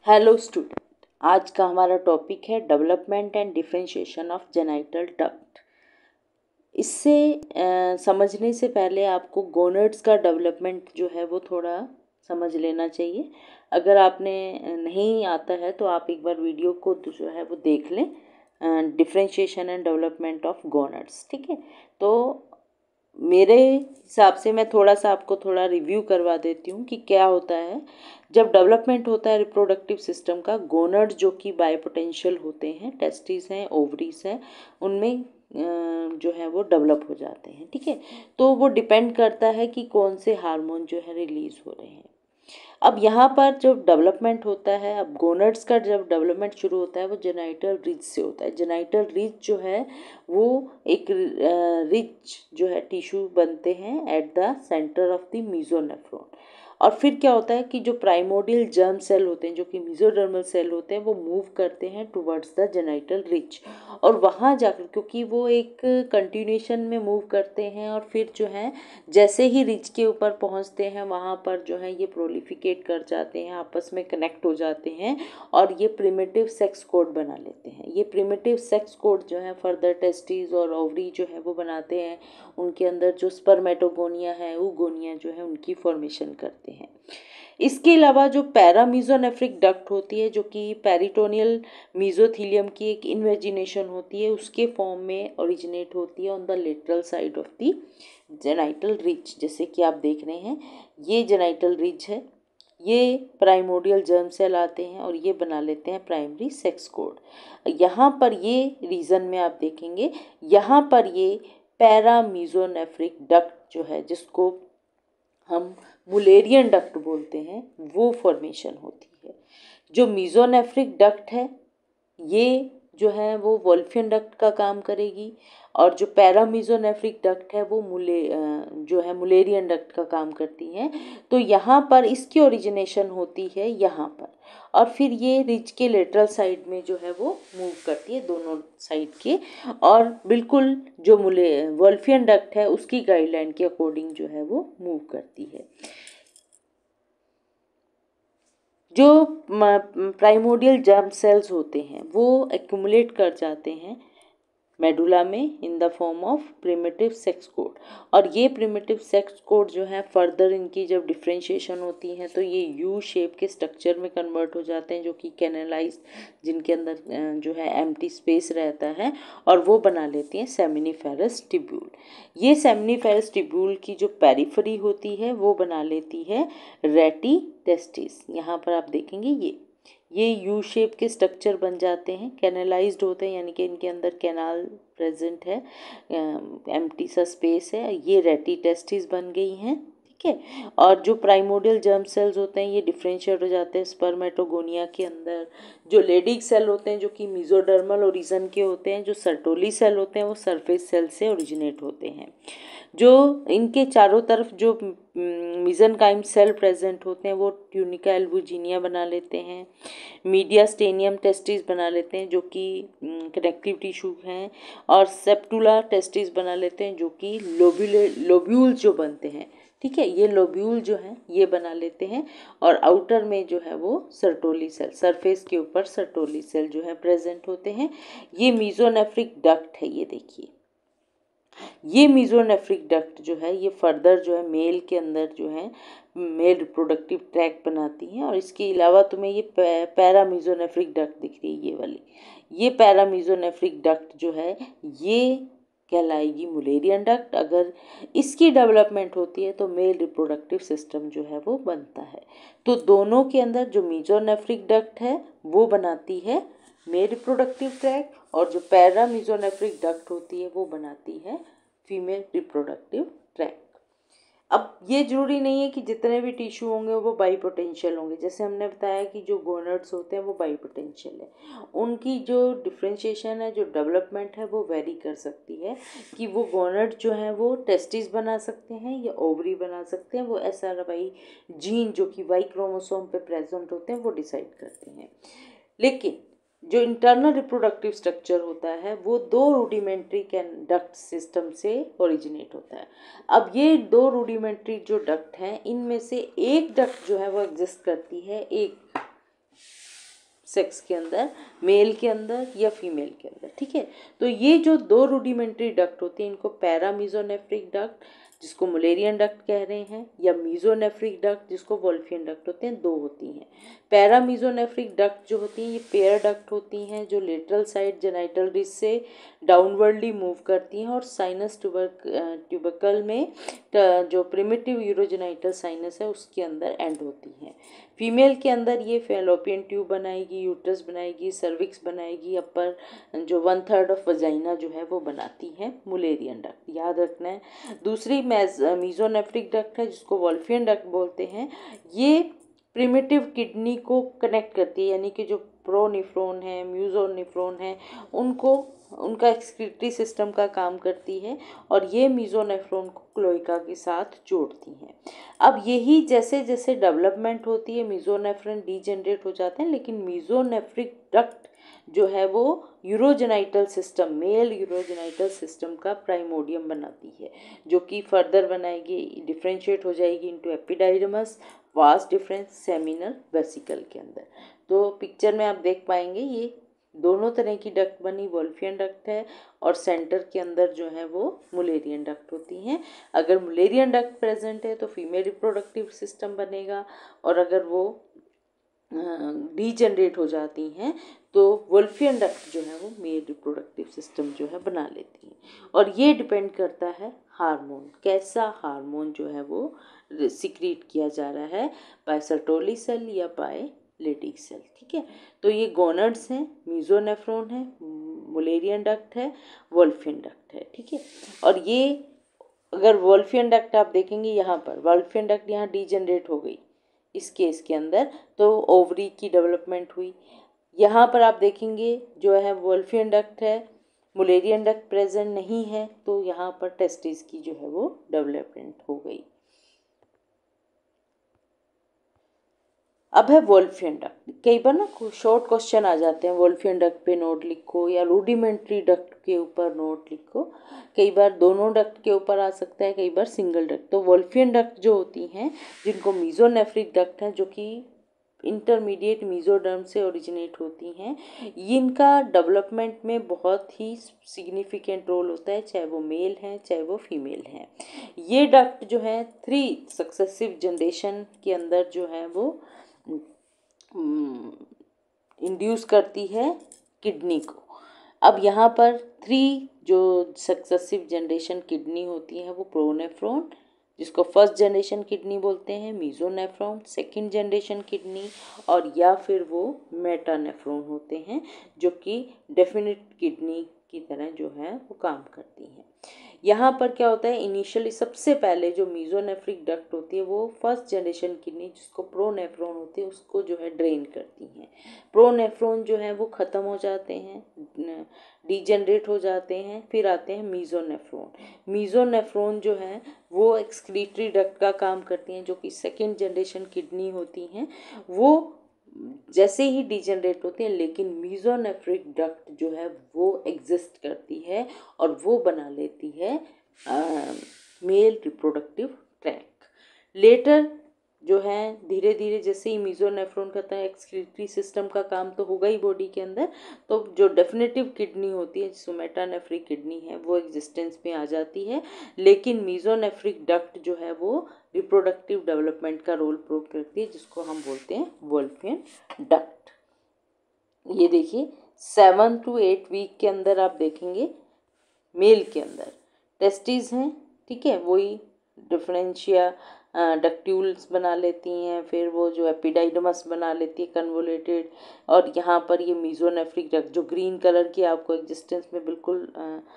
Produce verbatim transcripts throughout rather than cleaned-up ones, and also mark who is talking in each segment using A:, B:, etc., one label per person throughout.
A: Hello student, आज का हमारा टॉपिक है development and differentiation of genital duct. इससे अ, समझने से पहले आपको गोनड्स का डेवलपमेंट जो है वो थोड़ा समझ लेना चाहिए। अगर आपने नहीं आता है तो आप एक बार वीडियो को जो है वो देख लें, differentiation and development of gonads. ठीक है, तो मेरे हिसाब से मैं थोड़ा सा आपको थोड़ा रिव्यू करवा देती हूँ कि क्या होता है जब डेवलपमेंट होता है रिप्रोडक्टिव सिस्टम का। गोनड जो कि बायोपोटेंशियल होते हैं, टेस्टिस हैं, ओवरीज हैं, उनमें जो है वो डेवलप हो जाते हैं। ठीक है, तो वो डिपेंड करता है कि कौन से हार्मोन जो है रिलीज हो रहे हैं। अब यहाँ पर जो डेवलपमेंट होता है, अब गोनड्स का जब डेवलपमेंट शुरू होता है वो जेनाइटल रिज से होता है। जेनाइटल रिज जो है वो एक रिच जो है टिश्यू बनते हैं at the centre of the mesonephros. और फिर क्या होता है कि जो प्राइमोडियल जर्म सेल होते हैं, जो कि मीजोडर्मल सेल होते हैं, वो मूव करते हैं टुवर्ड्स द जेनाइटल रिच। और वहाँ जाकर, क्योंकि वो एक कंटिन्यूएशन में मूव करते हैं, और फिर जो है जैसे ही रिच के ऊपर पहुँचते हैं वहाँ पर जो है ये प्रोलिफिकेट कर जाते हैं, आपस में कनेक्ट हो जाते हैं और ये प्रिमिटिव सेक्स कोड बना लेते हैं। ये प्रिमिटिव सेक्स कोड जो है फर्दर टेस्टिस और ओवरी जो है वो बनाते हैं। उनके अंदर जो स्पर्मेटोगोनिया है, oogonia जो है उनकी फॉर्मेशन करते हैं। इसके अलावा जो पैरामीजोनेफ्रिक डक्ट होती है, जो कि पेरिटोनियल मीजोथीलियम की एक इन्वेजिनेशन होती है, उसके फॉर्म में ओरिजिनेट होती है on the lateral side of the genital ridge. जैसे कि आप देख रहे हैं, ये जेनाइटल रिच है, ये प्राइमोडियल जर्म सेल आते हैं और ये बना लेते हैं प्राइमरी सेक्स कोड। यहाँ पर ये रीजन में आप देखेंगे, यहाँ पर ये पैरामीजोनेफ्रिक डक्ट जो है, जिसको हम मुलेरियन डक्ट बोलते हैं, वो फॉर्मेशन होती है। जो मीजोनेफ्रिक डक्ट है ये जो है वो वोल्फियन डक्ट का काम करेगी, और जो पैरामीजोनेफ्रिक डक्ट है वो मुले जो है मुलेरियन डक्ट का काम करती हैं। तो यहाँ पर इसकी ओरिजिनेशन होती है यहाँ पर, और फिर ये रिज के लेटरल साइड में जो है वो मूव करती है दोनों साइड के, और बिल्कुल जो मुले वोल्फियन डक्ट है उसकी गाइडलाइन के अकॉर्डिंग जो है वो मूव करती है। जो प्राइमोडियल जर्म सेल्स होते हैं वो एक्यूमुलेट कर जाते हैं मेडुला में in the form of primitive sex cord. और ये प्रिमिटिव सेक्स कोड जो है फर्दर इनकी जब डिफ्रेंशिएशन होती है तो ये यू शेप के स्ट्रक्चर में कन्वर्ट हो जाते हैं, जो कि कैनलाइज, जिनके अंदर जो है एम्प्टी स्पेस रहता है, और वो बना लेती हैं सेमिनिफेरस टिब्यूल। ये सेमिनिफेरस टिब्यूल की जो पेरिफेरी होती है वो बना लेती है रेटी टेस्टिस। यहाँ पर आप देखेंगे ये ये यू शेप के स्ट्रक्चर बन जाते हैं, कैनलाइज्ड होते हैं, यानी कि इनके अंदर कैनाल प्रेजेंट है, एम्प्टी सा स्पेस है। ये रेटी टेस्टिस बन गई हैं। ठीक है, और जो प्राइमोडियल जर्म सेल्स होते हैं ये डिफ्रेंशिएट हो जाते हैं स्पर्मेटोगोनिया के अंदर। जो लेडिक सेल होते हैं जो कि मीजोडर्मल ओरिजिन के होते हैं, जो सर्टोली सेल होते हैं वो सरफेस सेल से ओरिजिनेट होते हैं। जो इनके चारों तरफ जो मीजनकाइम सेल प्रेजेंट होते हैं वो ट्यूनिका एल्बुजिनिया बना लेते हैं, मीडिया स्टेनियम टेस्टिस बना लेते हैं जो कि कनेक्टिव टिश्यू हैं, और सेप्टुला टेस्टिस बना लेते हैं जो कि लोब्यूले लोब्यूल जो बनते हैं। ठीक है, ये लोब्यूल जो हैं ये बना लेते हैं, और आउटर में जो है वो सर्टोली सेल, सरफेस के ऊपर सर्टोली सेल जो है प्रेजेंट होते हैं। ये मीजोनेफ्रिक डक्ट है, ये देखिए ये मीजोनेफ्रिक डक्ट जो है ये फर्दर जो है मेल के अंदर जो है मेल रिप्रोडक्टिव ट्रैक बनाती हैं। और इसके अलावा तुम्हें ये पैरामीजोनेफ्रिक डक्ट दिख रही है, ये वाली, ये पैरामीजोनेफ्रिक डक्ट जो है ये कहलाएगी मुलेरियन डक्ट। अगर इसकी डेवलपमेंट होती है तो मेल रिप्रोडक्टिव सिस्टम जो है वो बनता है। तो दोनों के अंदर जो मीजोनेफ्रिक डक्ट है वो बनाती है मेल रिप्रोडक्टिव ट्रैक, और जो पैरामीजोनेफ्रिक डक्ट होती है वो बनाती है फीमेल रिप्रोडक्टिव ट्रैक। अब ये जरूरी नहीं है कि जितने भी टिश्यू होंगे वो बाईपोटेंशियल होंगे। जैसे हमने बताया कि जो गोनड्स होते हैं वो बाईपोटेंशियल है, उनकी जो डिफ्रेंशिएशन है, जो डेवलपमेंट है वो वेरी कर सकती है कि वो गोनड जो है वो टेस्टिस बना सकते हैं या ओवरी बना सकते हैं। वो एस आर वाई जीन जो कि वाई क्रोमोसोम पे प्रेजेंट होते हैं वो डिसाइड करते हैं। लेकिन जो इंटरनल रिप्रोडक्टिव स्ट्रक्चर होता है वो दो रूडिमेंट्री कैन डक्ट सिस्टम से ओरिजिनेट होता है। अब ये दो रूडिमेंट्री जो डक्ट हैं इनमें से एक डक्ट जो है वो एग्जिस्ट करती है एक सेक्स के अंदर, मेल के अंदर या फीमेल के अंदर, ठीक है। तो ये जो दो रूडिमेंट्री डक्ट होते हैं इनको पैरामीजोनेफ्रिक डक्ट जिसको मुलेरियन डक्ट कह रहे हैं, या मीजोनेफ्रिक डक्ट जिसको वोल्फियन डक्ट होते हैं, दो होती हैं। पैरामीजोनेफ्रिक डक्ट जो होती हैं ये पेयर डक्ट होती हैं जो लेटरल साइड जेनाइटल रिज से डाउनवर्डली मूव करती हैं और साइनस ट्यूबरकल में जो प्रिमिटिव यूरोजेनाइटल साइनस है उसके अंदर एंड होती हैं। फीमेल के अंदर ये फैलोपियन ट्यूब बनाएगी, यूट्रस बनाएगी, सर्विक्स बनाएगी, अपर जो वन थर्ड ऑफ वजाइना जो है वो बनाती है मुलेरियन डक्ट, याद रखना है। दूसरी मीजोनेफ्रिक डक्ट है जिसको वोल्फियन डक्ट बोलते हैं, ये प्रिमिटिव किडनी को कनेक्ट करती है, यानी कि जो प्रोनिफ्रॉन है, म्यूजोनिफ्रॉन है, उनको उनका एक्सक्रीटरी सिस्टम का काम करती है और ये मीजोनेफ्रॉन को क्लोइका के साथ जोड़ती हैं। अब यही जैसे जैसे डेवलपमेंट होती है मीजोनेफ्रॉन डीजेनरेट हो जाते हैं, लेकिन मीजोनेफ्रिक डक्ट जो है वो urogenital system, male urogenital system का प्राइमोडियम बनाती है, जो कि फर्दर बनाएगी, डिफ्रेंशिएट हो जाएगी into epididymis, vas deferens seminal vesicle के अंदर। तो पिक्चर में आप देख पाएंगे ये दोनों तरह की डक्ट बनी, वोल्फियन डक्ट है और सेंटर के अंदर जो है वो मुलेरियन डक्ट होती हैं। अगर मुलेरियन डक्ट प्रेजेंट है तो फीमेल रिप्रोडक्टिव सिस्टम बनेगा, और अगर वो डीजनरेट हो जाती हैं तो वोल्फियन डक्ट जो है वो मेल रिप्रोडक्टिव सिस्टम जो है बना लेती हैं। और ये डिपेंड करता है हार्मोन, कैसा हार्मोन जो है वो सिक्रीट किया जा रहा है, बाय सर्टोली सेल या बाय लेटिक सेल, ठीक है। तो ये गोनड्स हैं, मीजोनेफ्रॉन है, मुलेरियन डक्ट है, वोल्फियन डक्ट है, ठीक है। और ये अगर वोल्फियन डक्ट आप देखेंगे यहाँ पर, वोल्फियन डक्ट यहाँ डीजनरेट हो गई इस केस के अंदर, तो ओवरी की डेवलपमेंट हुई। यहाँ पर आप देखेंगे जो है वोल्फियन डक्ट है, मुलेरियन डक्ट प्रेजेंट नहीं है, तो यहाँ पर टेस्टिस की जो है वो डेवलपमेंट हो गई। अब है वोल्फियन डक्ट। कई बार ना शॉर्ट क्वेश्चन आ जाते हैं, वोल्फियन डक्ट पे नोट लिखो या रूडिमेंट्री डक्ट के ऊपर नोट लिखो। कई बार दोनों डक्ट के ऊपर आ सकता है, कई बार सिंगल डक्ट। तो वोल्फियन डक्ट जो होती हैं जिनको मीजोनेफ्रिक डक्ट हैं, जो कि इंटरमीडिएट मीजोडर्म से ओरिजिनेट होती हैं, इनका डेवलपमेंट में बहुत ही सिग्निफिकेंट रोल होता है, चाहे वो मेल हैं चाहे वो फीमेल हैं। ये डक्ट जो है थ्री सक्सेसिव जनरेशन के अंदर जो है वो इंड्यूस करती है किडनी को। अब यहाँ पर थ्री जो सक्सेसिव जनरेशन किडनी होती हैं वो प्रोनेफ्रॉन जिसको फर्स्ट जनरेशन किडनी बोलते हैं, मीजोनेफ्रॉन सेकंड जनरेशन किडनी, और या फिर वो मेटानेफ्रॉन होते हैं जो कि डेफिनेट किडनी की तरह जो है वो काम करती हैं। यहाँ पर क्या होता है, इनिशियली सबसे पहले जो मीजोनेफ्रिक डक्ट होती है वो फर्स्ट जनरेशन किडनी जिसको प्रोनेफ्रॉन होती है उसको जो है ड्रेन करती हैं। प्रोनेफ्रॉन जो है वो ख़त्म हो जाते हैं, डीजनरेट हो जाते हैं, फिर आते हैं मीजोनेफ्रॉन। मीजोनेफ्रॉन जो है वो एक्सक्रीटरी डक्ट का काम करती हैं, जो कि सेकेंड जनरेशन किडनी होती हैं। वो जैसे ही डिजनरेट होते हैं, लेकिन मीजोनेफ्रिक डक्ट जो है वो एग्जिस्ट करती है और वो बना लेती है मेल रिप्रोडक्टिव ट्रैक। लेटर जो है धीरे धीरे जैसे ही मीजोनेफ्रॉन करता है, एक्सक्रीटरी सिस्टम का काम तो होगा ही बॉडी के अंदर, तो जो डेफिनेटिव किडनी होती है जिसको मेटानेफ्रिक किडनी है वो एग्जिस्टेंस में आ जाती है। लेकिन मीजोनेफ्रिक डक्ट जो है वो रिप्रोडक्टिव डेवलपमेंट का रोल प्ले करती है, जिसको हम बोलते हैं वोल्फियन डक्ट। ये देखिए सेवन टू एट वीक के अंदर आप देखेंगे मेल के अंदर टेस्टिस हैं, ठीक है, वही डिफरेंशिया डक्ट्यूल्स बना लेती हैं, फिर वो जो एपिडाइडमस बना लेती है कन्वोलेटेड, और यहाँ पर ये मीजोनेफ्रिक डक्ट जो ग्रीन कलर की आपको एग्जिस्टेंस में बिल्कुल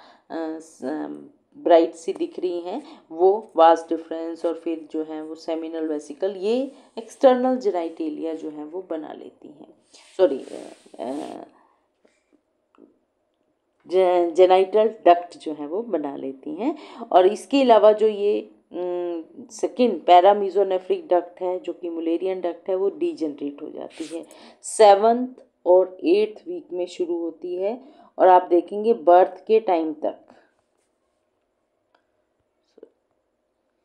A: ब्राइट सी दिख रही हैं वो वास्ट डिफरेंस, और फिर जो है वो सेमिनल वेसिकल, ये एक्सटर्नल जेनाइटेलिया जो है वो बना लेती हैं, सॉरी जेनाइटल डक्ट जो है वो बना लेती हैं। और इसके अलावा जो ये सेकेंड पैरामीजोनेफ्रिक डक्ट है जो कि मुलेरियन डक्ट है वो डीजनरेट हो जाती है, सेवन्थ और एट्थ वीक में शुरू होती है, और आप देखेंगे बर्थ के टाइम तक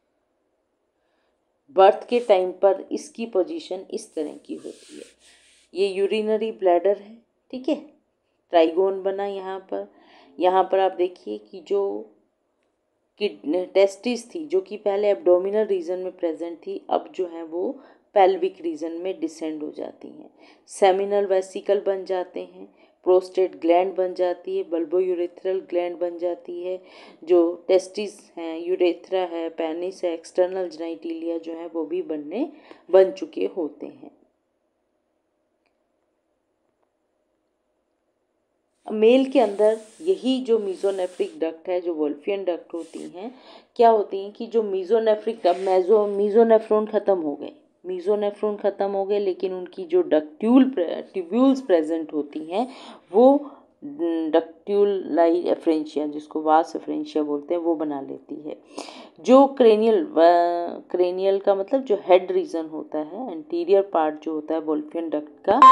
A: बर्थ के टाइम पर इसकी पोजीशन इस तरह की होती है। ये यूरिनरी ब्लैडर है, ठीक है, ट्राइगोन बना यहाँ पर। यहाँ पर आप देखिए कि जो किडनी टेस्टिस थी जो कि पहले एब्डोमिनल रीजन में प्रेजेंट थी, अब जो है वो पेल्विक रीजन में डिसेंड हो जाती हैं। सेमिनल वेसिकल बन जाते हैं, प्रोस्टेट ग्लैंड बन जाती है, बल्बो यूरेथ्रल ग्लैंड बन जाती है। जो टेस्टिस हैं, यूरेथ्रा है, पेनिस है, एक्सटर्नल जेनिटलिया जो है वो भी बनने बन चुके होते हैं। मेल के अंदर यही जो मीजोनेफ्रिक डक्ट है, जो वोल्फियन डक्ट होती हैं, क्या होती हैं कि जो मीजोनेफ्रिक डक्ट मेजो मीजोनेफ्रॉन ख़त्म हो गए मीजोनेफ्रॉन ख़त्म हो गए लेकिन उनकी जो डक्ट्यूल ट्यूब्यूल्स प्रेजेंट होती हैं वो डक्ट्यूलाई एफ्रेंशिया, जिसको वास एफ्रेंशिया बोलते हैं, वो बना लेती है। जो क्रेनियल क्रेनियल का मतलब जो हेड रीजन होता है, एंटीरियर पार्ट जो होता है वोल्फियन डक्ट का,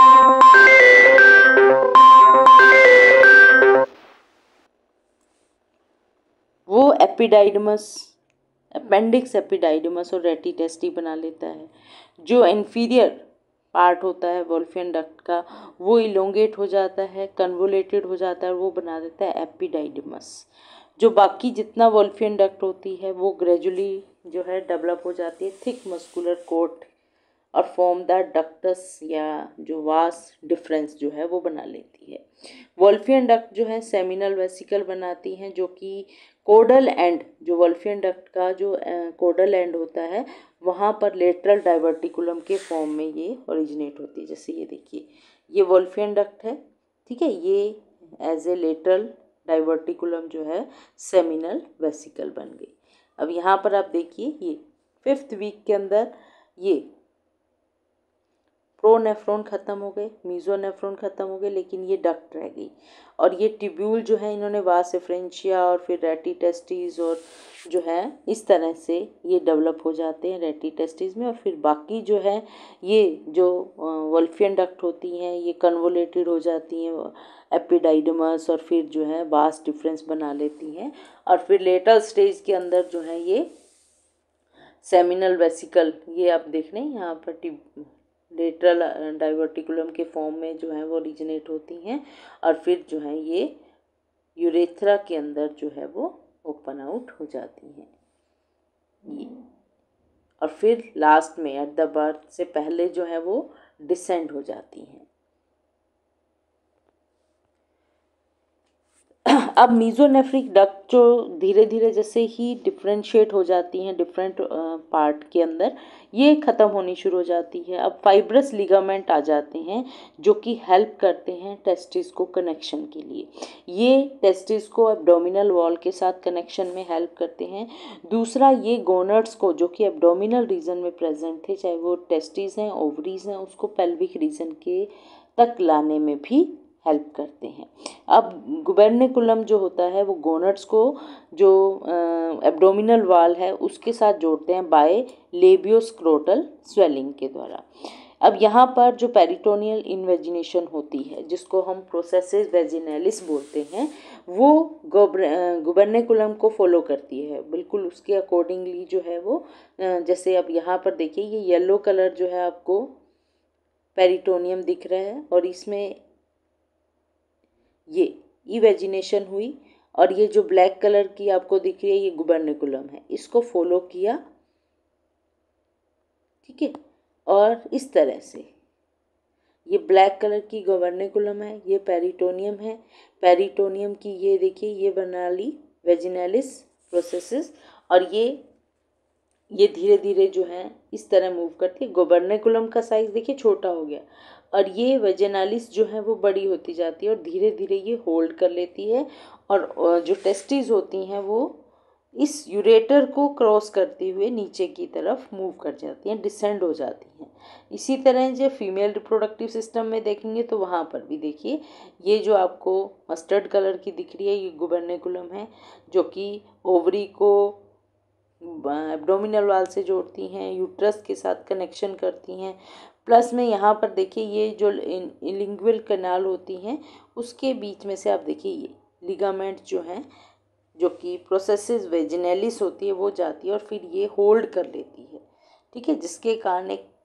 A: वो एपिडाइडमस अपेंडिक्स एपिडाइडमस और रेटिटेस्टी बना लेता है। जो इन्फीरियर पार्ट होता है वोल्फियन डक्ट का वो इलोंगेट हो जाता है, कन्वोलेटेड हो जाता है, वो बना देता है एपिडाइडमस। जो बाकी जितना वोल्फियन डक्ट होती है वो ग्रेजुअली जो है डेवलप हो जाती है थिक मस्कुलर कोट और फॉर्म द डक्टस या जो वास डिफरेंस जो है वो बना लेती है। वोल्फियन डक्ट जो है सेमिनल वेसिकल बनाती हैं, जो कि कोडल एंड, जो वोल्फियन डक्ट का जो कोडल एंड होता है वहाँ पर लेटरल डाइवर्टिकुलम के फॉर्म में ये ओरिजिनेट होती है। जैसे ये देखिए, ये वोल्फियन डक्ट है, ठीक है, ये एज ए लेटरल डाइवर्टिकुलम जो है सेमिनल वेसिकल बन गई। अब यहाँ पर आप देखिए, ये फिफ्थ वीक के अंदर ये प्रोनेफ्रॉन ख़त्म हो गए, मीजोनेफ्रॉन ख़त्म हो गए, लेकिन ये डक्ट रह गई। और ये ट्यूब्यूल जो है इन्होंने वास एफ्रेंशिया और फिर रेटिटेस्टिस और जो है इस तरह से ये डेवलप हो जाते हैं रेटिटेस्टिस में। और फिर बाकी जो है ये जो वोल्फियन डक्ट होती हैं ये कन्वोलेटेड हो जाती हैं एपिडाइडमस और फिर जो है वास डिफरेंस बना लेती हैं। और फिर लेटर स्टेज के अंदर जो है ये सेमिनल वेसिकल, ये आप देख रहे हैं यहाँ पर लेटरल डाइवर्टिकुलम के फॉर्म में जो है वो ओरिजिनेट होती हैं और फिर जो है ये यूरेथ्रा के अंदर जो है वो ओपन आउट हो जाती हैं ये। और फिर लास्ट में एट द बर्थ से पहले जो है वो डिसेंड हो जाती हैं। अब मीजोनेफ्रिक डक्ट जो धीरे धीरे जैसे ही डिफ्रेंशिएट हो जाती हैं डिफरेंट पार्ट के अंदर, ये ख़त्म होनी शुरू हो जाती है। अब फाइब्रस लिगामेंट आ जाते हैं जो कि हेल्प करते हैं टेस्टिस को कनेक्शन के लिए। ये टेस्टिस को एब्डोमिनल वॉल के साथ कनेक्शन में हेल्प करते हैं। दूसरा, ये गोनड्स को जो कि एब्डोमिनल रीजन में प्रेजेंट थे, चाहे वो टेस्टिस हैं ओवरीज हैं, उसको पेल्विक रीजन के तक लाने में भी हेल्प करते हैं। अब गुबर्निकुलम जो होता है वो गोनड्स को जो एब्डोमिनल वाल है उसके साथ जोड़ते हैं बाय लेबियोस्क्रोटल स्वेलिंग के द्वारा। अब यहाँ पर जो पेरिटोनियल इन्वेजिनेशन होती है जिसको हम प्रोसेसिस वेजिनैलिस बोलते हैं, वो गुबर्निकुलम को फॉलो करती है बिल्कुल उसके अकॉर्डिंगली जो है वो। जैसे अब यहाँ पर देखिए, ये येलो कलर जो है आपको पेरिटोनियम दिख रहा है और इसमें ये इवेजिनेशन हुई और ये जो ब्लैक कलर की आपको दिख रही है ये गुबर्निकुलम है, इसको फॉलो किया, ठीक है। और इस तरह से ये ब्लैक कलर की गुबर्निकुलम है, ये पेरिटोनियम है, पेरिटोनियम की ये देखिए ये बना ली वेजिनैलिस प्रोसेसेस और ये ये धीरे धीरे जो है इस तरह मूव करती है। गुबर्निकुलम का साइज देखिए छोटा हो गया और ये वेजिनालिस जो है वो बड़ी होती जाती है और धीरे धीरे ये होल्ड कर लेती है और जो टेस्टिस होती हैं वो इस यूरेटर को क्रॉस करते हुए नीचे की तरफ मूव कर जाती हैं, डिसेंड हो जाती हैं। इसी तरह जो फीमेल रिप्रोडक्टिव सिस्टम में देखेंगे तो वहाँ पर भी देखिए, ये जो आपको मस्टर्ड कलर की दिख रही है ये गुबर्निकुलम है जो कि ओवरी को एब्डोमिनल वाल से जोड़ती हैं, यूट्रस के साथ कनेक्शन करती हैं। प्लस में यहाँ पर देखिए ये जो लिंगुअल कैनाल होती हैं उसके बीच में से आप देखिए ये लिगामेंट जो हैं जो कि प्रोसेसिस वेजिनैलिस होती है वो जाती है और फिर ये होल्ड कर लेती है, ठीक है, जिसके कारण एक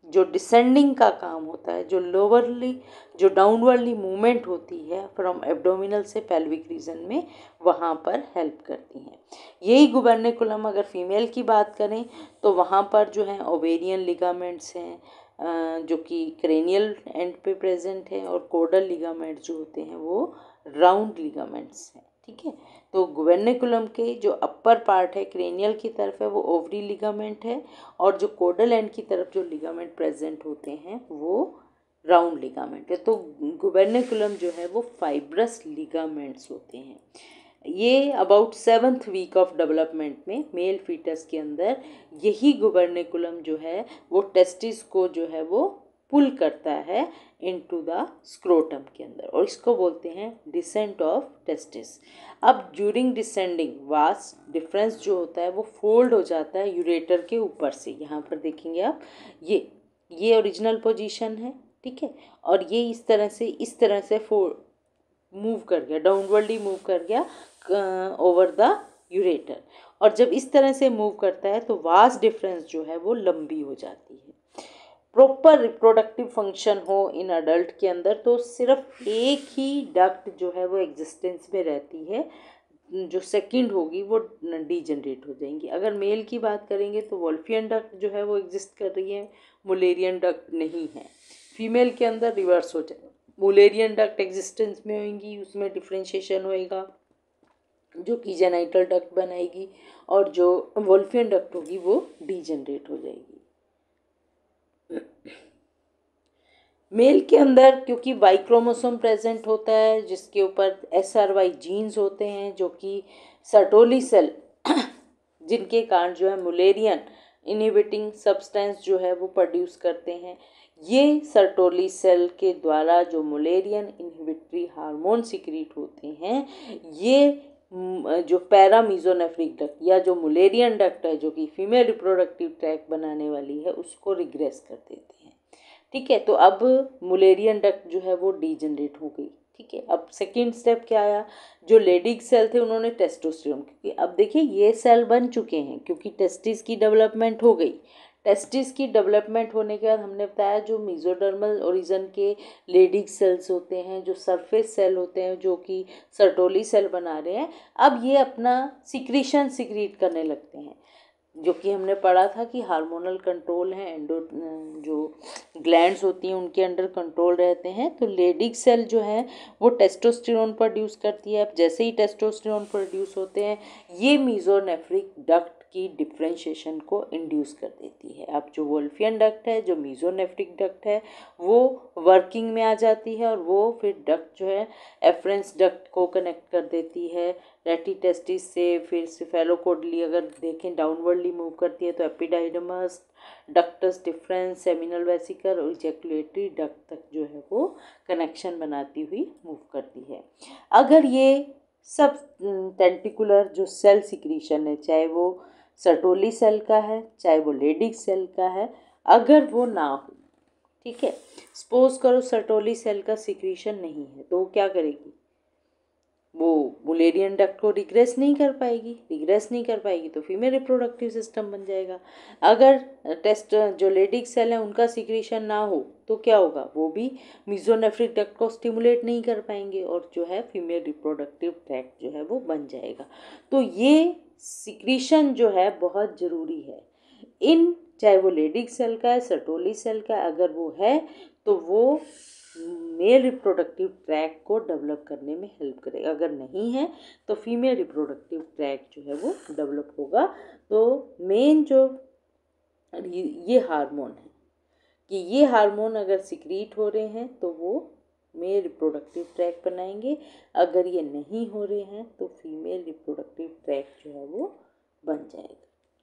A: जो डिसेंडिंग का काम होता है, जो लोअरली जो डाउनवर्डली मूवमेंट होती है फ्रॉम एब्डोमिनल से पेल्विक रीजन में, वहाँ पर हेल्प करती हैं। यही गुबर्निकुलम अगर फीमेल की बात करें तो वहाँ पर जो है ओवेरियन लिगामेंट्स हैं जो कि क्रेनियल एंड पे प्रेजेंट है, और कोडल लिगामेंट जो होते हैं वो राउंड लिगामेंट्स हैं। ठीक है, तो गुबर्निकुलम के जो अपर पार्ट है क्रेनियल की तरफ है वो ओवरी लिगामेंट है, और जो कोडल एंड की तरफ जो लिगामेंट प्रेजेंट होते हैं वो राउंड लिगामेंट है। तो गुबर्निकुलम जो है वो फाइब्रस लिगामेंट्स होते हैं। ये about seventh week of development में मेल फीटस के अंदर यही गुबर्निकुलम जो है वो टेस्टिस को जो है वो पुल करता है इनटू द स्क्रोटम के अंदर, और इसको बोलते हैं डिसेंट ऑफ टेस्टिस। अब ड्यूरिंग डिसेंडिंग वास डिफरेंस जो होता है वो फोल्ड हो जाता है यूरेटर के ऊपर से। यहाँ पर देखेंगे आप, ये ये ओरिजिनल पोजीशन है, ठीक है, और ये इस तरह से इस तरह से फोल्ड मूव कर गया, डाउनवर्डली मूव कर गया ओवर द यूरेटर, और जब इस तरह से मूव करता है तो वास डिफरेंस जो है वो लंबी हो जाती है। प्रॉपर रिप्रोडक्टिव फंक्शन हो इन अडल्ट के अंदर तो सिर्फ एक ही डक्ट जो है वो एग्जिस्टेंस में रहती है, जो सेकंड होगी वो डीजनरेट हो जाएंगी। अगर मेल की बात करेंगे तो वोल्फियन डक्ट जो है वो एग्जिस्ट कर रही है, मुलेरियन डक्ट नहीं है। फीमेल के अंदर रिवर्स हो जाए, मुलेरियन डक्ट एग्जिस्टेंस में होंगी, उसमें डिफ्रेंशिएशन होएगा जो कि जेनाइटल डक्ट बनाएगी, और जो वोल्फियन डक्ट होगी वो डीजनरेट हो जाएगी। मेल के अंदर क्योंकि वाई क्रोमोसोम प्रेजेंट होता है जिसके ऊपर एस आर वाई जीन्स होते हैं जो कि सर्टोली सेल जिनके कारण जो है मुलेरियन इनहिबिटिंग सब्सटेंस जो है वो प्रोड्यूस करते हैं। ये सर्टोली सेल के द्वारा जो मुलेरियन इनहिबिटरी हार्मोन सिक्रीट होते हैं, ये जो पैरामीजोनेफ्रिक डक्ट या जो मुलेरियन डक्ट है जो कि फीमेल रिप्रोडक्टिव ट्रैक्ट बनाने वाली है उसको रिग्रेस कर देते हैं। ठीक है, तो अब मुलेरियन डक्ट जो है वो डीजनरेट हो गई। ठीक है, अब सेकेंड स्टेप क्या आया, जो लेडिक सेल थे उन्होंने टेस्टोस्टेरोन, क्योंकि अब देखिए ये सेल बन चुके हैं क्योंकि टेस्टिस की डेवलपमेंट हो गई। टेस्टिस की डेवलपमेंट होने के बाद हमने बताया जो मीजोडर्मल ओरिजिन के लेडिक सेल्स होते हैं, जो सरफेस सेल होते हैं जो कि सर्टोली सेल बना रहे हैं, अब ये अपना सिक्रीशन सिक्रीट करने लगते हैं, जो कि हमने पढ़ा था कि हार्मोनल कंट्रोल है, एंडो जो ग्लैंड्स होती हैं उनके अंडर कंट्रोल रहते हैं। तो लेडिक सेल जो है वो टेस्टोस्टेरोन प्रोड्यूस करती है। अब जैसे ही टेस्टोस्टेरोन प्रोड्यूस होते हैं ये मीजोनेफ्रिक डक्ट की डिफ्रेंशिएशन को इंड्यूस कर देती है। अब जो वोल्फियन डक्ट है, जो मीजोनेफ्रिक डक्ट है, वो वर्किंग में आ जाती है और वो फिर डक्ट जो है एफरेंस डक्ट को कनेक्ट कर देती है रेटिटेस्टिस से। फिर सिफेलोकोडली अगर देखें डाउनवर्डली मूव करती है तो epididymis, ductus deferens, seminal vesicle और इजैकुलेटरी डक्ट तक जो है वो कनेक्शन बनाती हुई मूव करती है। अगर ये सब टेंटिकुलर जो सेल सिक्रीशन है, चाहे वो सर्टोली सेल का है चाहे वो लेडिक सेल का है, अगर वो ना हो, ठीक है, सपोज करो सर्टोली सेल का सिक्रीशन नहीं है तो वो क्या करेगी, वो मुलेरियन डक्ट को रिग्रेस नहीं कर पाएगी। रिग्रेस नहीं कर पाएगी तो फीमेल रिप्रोडक्टिव सिस्टम बन जाएगा। अगर टेस्ट जो लेडिक सेल है उनका सिक्रीशन ना हो तो क्या होगा, वो भी मीजोनेफ्रिक डक्ट को स्टिमुलेट नहीं कर पाएंगे और जो है फीमेल रिप्रोडक्टिव ट्रैक्ट जो है वो बन जाएगा। तो ये सिक्रीशन जो है बहुत ज़रूरी है इन, चाहे वो लेडिक सेल का है, सर्टोली सेल का, अगर वो है तो वो मेल रिप्रोडक्टिव ट्रैक को डेवलप करने में हेल्प करेगा। अगर नहीं है तो फीमेल रिप्रोडक्टिव ट्रैक जो है वो डेवलप होगा। तो मेन जो ये हार्मोन है कि ये हार्मोन अगर सिक्रीट हो रहे हैं तो वो मेल रिप्रोडक्टिव ट्रैक बनाएंगे, अगर ये नहीं हो रहे हैं तो फीमेल रिप्रोडक्टिव ट्रैक जो है वो बन जाएगा।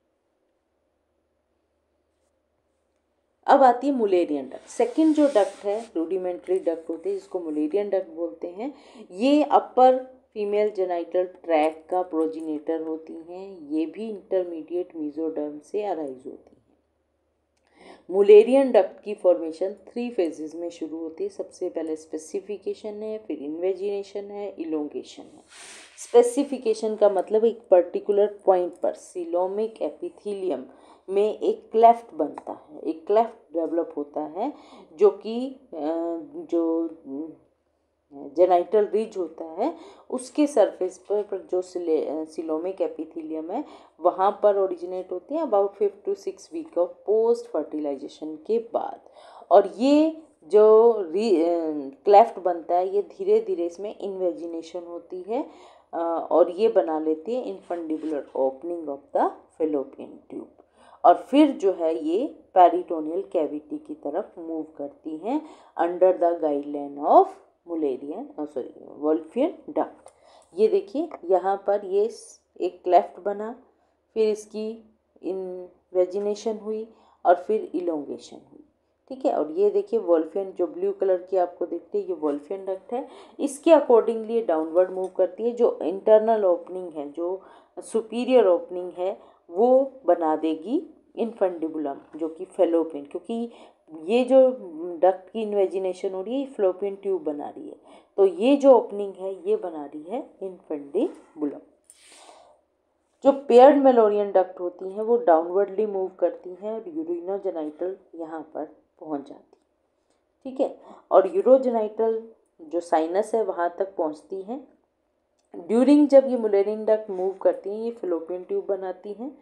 A: अब आती है मुलेरियन डक्ट। सेकंड जो डक्ट है रूडिमेंट्री डक्ट होते हैं जिसको मुलेरियन डक्ट बोलते हैं, ये अपर फीमेल जेनाइटल ट्रैक का प्रोजिनेटर होती हैं। ये भी इंटरमीडिएट मीजोडर्म से अराइज होती हैं। मुलेरियन डक्ट की फॉर्मेशन थ्री फेजेस में शुरू होती है। सबसे पहले स्पेसिफिकेशन है, फिर इन्वेजिनेशन है, इलोंगेशन है। स्पेसिफिकेशन का मतलब एक पर्टिकुलर पॉइंट पर सीलोमिक एपिथीलियम में एक क्लेफ्ट बनता है, एक क्लेफ्ट डेवलप होता है जो कि जो जेनाइटल रिज होता है उसके सरफेस पर जो सिलोमिक एपिथेलियम है वहाँ पर ओरिजिनेट होती है about fifth to six week of post fertilization के बाद। और ये जो क्लेफ्ट बनता है ये धीरे धीरे इसमें इन्वेजिनेशन होती है और ये बना लेती है infundibular opening of the fallopian tube और फिर जो है ये पेरिटोनियल कैविटी की तरफ मूव करती हैं under the guideline of Mullerian sorry Wolffian duct. ये देखिए यहाँ पर ये एक क्लेफ्ट बना, फिर इसकी इन्वेजिनेशन हुई और फिर इलोंगेशन हुई, ठीक है। और ये देखिए वोल्फियन जो ब्लू कलर की आपको दिखती है ये वोल्फियन डक्ट है। इसके अकॉर्डिंगली डाउनवर्ड मूव करती है, जो इंटरनल ओपनिंग है, जो सुपीरियर ओपनिंग है वो बना देगी इनफंडिबुलम जो कि फेलोपियन, क्योंकि ये जो डक्ट की इन्वेजिनेशन हो रही है फेलोपियन ट्यूब बना रही है, तो ये जो ओपनिंग है ये बना रही है इनफंडिबुलम। जो पेयर्ड मेलोरियन डक्ट होती हैं वो डाउनवर्डली मूव करती हैं और यूरिनोजेनाइटल यहाँ पर पहुँच जाती है, ठीक है। और यूरोजेनाइटल जो साइनस है वहाँ तक पहुँचती हैं। ड्यूरिंग जब ये मुलेरियन डक्ट मूव करती हैं ये फेलोपियन ट्यूब बनाती हैं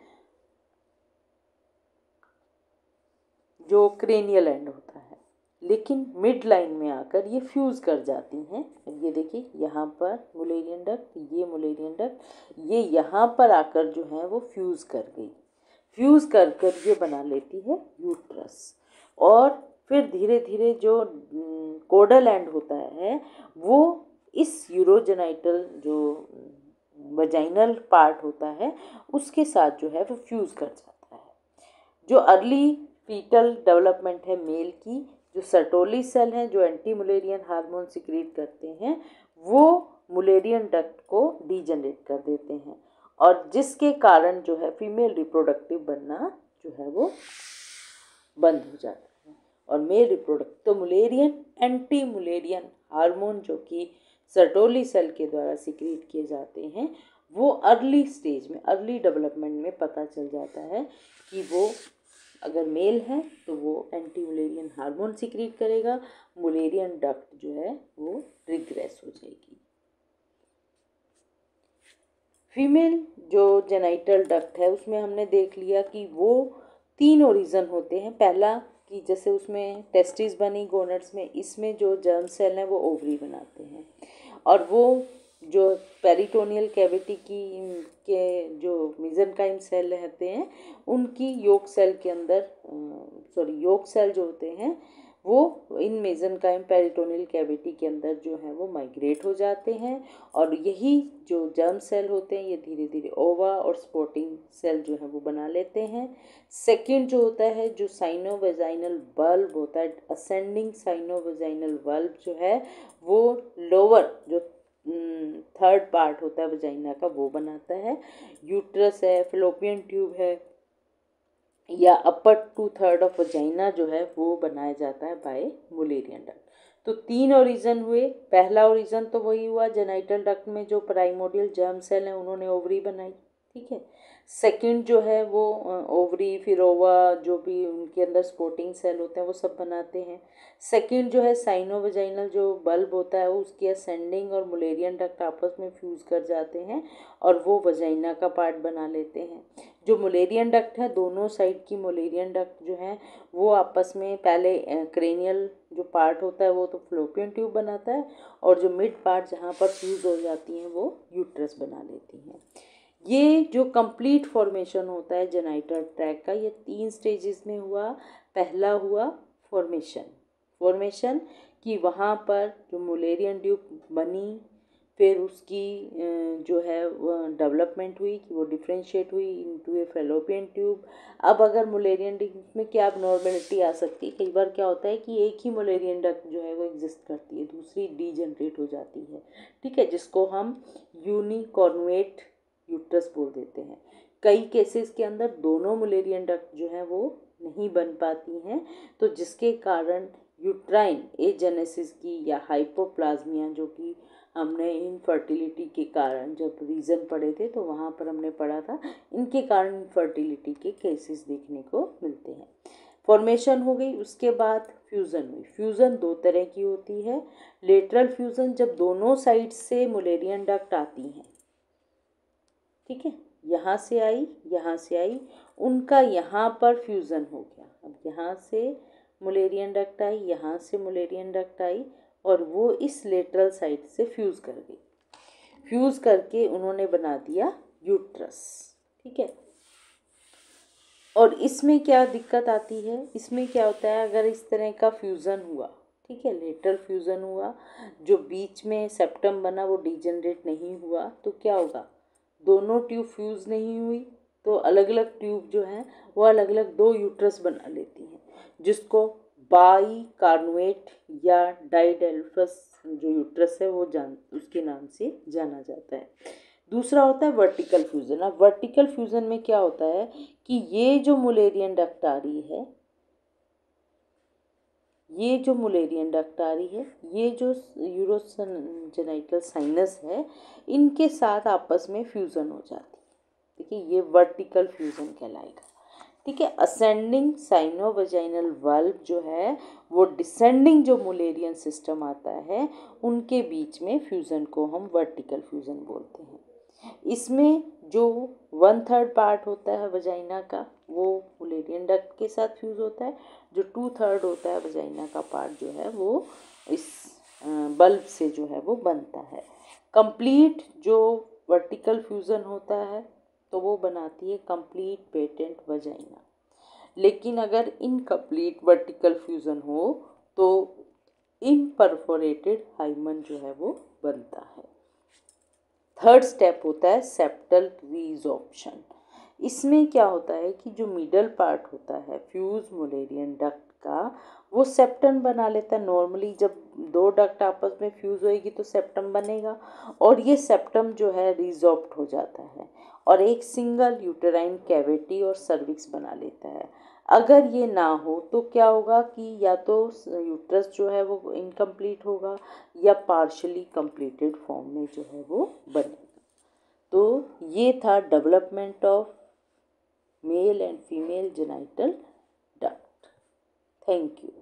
A: जो क्रेनियल एंड होता है, लेकिन मिड लाइन में आकर ये फ्यूज़ कर जाती हैं। ये देखिए यहाँ पर मुलेरियन डक्ट, ये मुलेरियन डक्ट, ये यहाँ पर आकर जो है वो फ्यूज़ कर गई, फ्यूज़ कर कर ये बना लेती है यूट्रस। और फिर धीरे धीरे जो कोडल एंड होता है वो इस यूरोजेनाइटल जो वजाइनल पार्ट होता है उसके साथ जो है वो फ्यूज़ कर जाता है। जो अर्ली फीटल डेवलपमेंट है मेल की, जो सर्टोली सेल हैं जो एंटी मुलेरियन हार्मोन सिक्रीट करते हैं वो मुलेरियन डक्ट को डीजनरेट कर देते हैं और जिसके कारण जो है फीमेल रिप्रोडक्टिव बनना जो है वो बंद हो जाता है और मेल रिप्रोडक्ट। तो मुलेरियन एंटी मुलेरियन हार्मोन जो कि सर्टोली सेल के द्वारा सिक्रीट किए जाते हैं वो अर्ली स्टेज में, अर्ली डेवलपमेंट में पता चल जाता है कि वो अगर मेल है तो वो एंटी मुलेरियन हार्मोन सिक्रीट करेगा, मुलेरियन डक्ट जो है वो रिग्रेस हो जाएगी। फीमेल जो जेनाइटल डक्ट है उसमें हमने देख लिया कि वो तीन ओरिजन होते हैं। पहला कि जैसे उसमें टेस्टिस बनी गोनड्स में, इसमें जो जर्म सेल हैं वो ओवरी बनाते हैं और वो जो पेरिटोनियल कैविटी की के जो मेसेनकाइम सेल रहते हैं उनकी योक सेल के अंदर सॉरी योक सेल जो होते हैं वो इन मेसेनकाइम पेरिटोनियल कैविटी के अंदर जो है वो माइग्रेट हो जाते हैं और यही जो जर्म सेल होते हैं ये धीरे धीरे ओवा और स्पोर्टिंग सेल जो है वो बना लेते हैं। सेकंड जो होता है जो साइनोवेजाइनल बल्ब होता है, असेंडिंग साइनोवेजाइनल बल्ब जो है वो लोअर जो थर्ड पार्ट होता है वजाइना का वो बनाता है। यूट्रस है, फेलोपियन ट्यूब है या upper two third of vagina जो है वो बनाया जाता है बाय मुलेरियन डक्ट। तो तीन ओरिजन हुए। पहला ओरिजन तो वही हुआ जेनाइटल डक्ट में जो प्राइमोडियल जर्म सेल हैं उन्होंने ओवरी बनाई, ठीक है। सेकंड जो है वो ओवरी फिर ओवा जो भी उनके अंदर स्पोर्टिंग सेल होते हैं वो सब बनाते हैं। सेकंड जो है साइनोवेजाइनल जो बल्ब होता है उसकी असेंडिंग और मुलेरियन डक्ट आपस में फ्यूज़ कर जाते हैं और वो वजाइना का पार्ट बना लेते हैं। जो मुलेरियन डक्ट है दोनों साइड की मुलेरियन डक्ट जो है वो आपस में पहले क्रेनियल जो पार्ट होता है वो तो फेलोपियन ट्यूब बनाता है और जो मिड पार्ट जहाँ पर फ्यूज़ हो जाती हैं वो यूट्रस बना लेती हैं। ये जो कंप्लीट फॉर्मेशन होता है जेनाइटल ट्रैक्ट का ये तीन स्टेजेस में हुआ। पहला हुआ फॉर्मेशन, फॉर्मेशन कि वहाँ पर जो मुलेरियन ट्यूब बनी, फिर उसकी जो है डेवलपमेंट हुई कि वो डिफ्रेंशिएट हुई इनटू ए फेलोपियन ट्यूब। अब अगर मुलेरियन डक्ट में क्या नॉर्मेलिटी आ सकती है, कई बार क्या होता है कि एक ही मुलेरियन डक्ट जो है वो एग्जिस्ट करती है, दूसरी डीजनरेट हो जाती है, ठीक है, जिसको हम यूनिकॉर्नुएट यूट्रस बोल देते हैं। कई केसेस के अंदर दोनों मुलेरियन डक्ट जो है वो नहीं बन पाती हैं तो जिसके कारण यूट्राइन एजेनेसिस की या हाइपोप्लाज्मिया, जो कि हमने इनफर्टिलिटी के कारण जब रीज़न पढ़े थे तो वहाँ पर हमने पढ़ा था, इनके कारण इनफर्टिलिटी के केसेस देखने को मिलते हैं। फॉर्मेशन हो गई, उसके बाद फ्यूज़न हुई। फ्यूज़न दो तरह की होती है। लेटरल फ्यूज़न जब दोनों साइड से मुलेरियन डक्ट आती हैं, ठीक है, यहाँ से आई यहाँ से आई, उनका यहाँ पर फ्यूज़न हो गया। अब यहाँ से मुलेरियन डक्ट आई, यहाँ से मुलेरियन डक्ट आई और वो इस लेटरल साइड से फ्यूज़ कर गई। फ्यूज़ करके उन्होंने बना दिया यूट्रस, ठीक है। और इसमें क्या दिक्कत आती है, इसमें क्या होता है, अगर इस तरह का फ्यूज़न हुआ, ठीक है, लेटरल फ्यूज़न हुआ, जो बीच में सेप्टम बना वो डिजनरेट नहीं हुआ, तो क्या होगा, दोनों ट्यूब फ्यूज़ नहीं हुई तो अलग अलग ट्यूब जो हैं वो अलग अलग दो यूट्रस बना लेती हैं, जिसको बाई कार्नुएट या डाइडेल्फस जो यूट्रस है वो जान उसके नाम से जाना जाता है। दूसरा होता है वर्टिकल फ्यूज़न। अब वर्टिकल फ्यूज़न में क्या होता है कि ये जो मुलेरियन डक्ट आ रही है, ये जो मुलेरियन डक्ट आ रही है, ये जो यूरोजेनाइटल साइनस है, इनके साथ आपस में फ्यूज़न हो जाती है, ठीक है, ये वर्टिकल फ्यूज़न कहलाएगा, ठीक है। असेंडिंग साइनोवजाइनल वाल्व जो है वो डिसेंडिंग जो मुलेरियन सिस्टम आता है उनके बीच में फ्यूज़न को हम वर्टिकल फ्यूज़न बोलते हैं। इसमें जो वन थर्ड पार्ट होता है वजाइना का वो मुलेरियन डक्ट के साथ फ्यूज़ होता है, जो टू थर्ड होता है वजाइना का पार्ट जो है वो इस बल्ब से जो है वो बनता है। कंप्लीट जो वर्टिकल फ्यूज़न होता है तो वो बनाती है कंप्लीट पेटेंट वजाइना। लेकिन अगर इनकम्प्लीट वर्टिकल फ्यूज़न हो तो इम्परफोरेटेड हाइमन जो है वो बनता है। थर्ड स्टेप होता है सेप्टल रीजॉर्प्शन। इसमें क्या होता है कि जो मिडल पार्ट होता है फ्यूज मुलेरियन डक्ट का वो सेप्टम बना लेता है। नॉर्मली जब दो डक्ट आपस में फ्यूज होएगी तो सेप्टम बनेगा और ये सेप्टम जो है रिजॉर्प्ट हो जाता है और एक सिंगल यूटेराइन कैविटी और सर्विक्स बना लेता है। अगर ये ना हो तो क्या होगा कि या तो यूट्रस जो है वो इनकम्प्लीट होगा या पार्शली कंप्लीटेड फॉर्म में जो है वो बनेगा। तो ये था development of male and female genital duct. Thank you.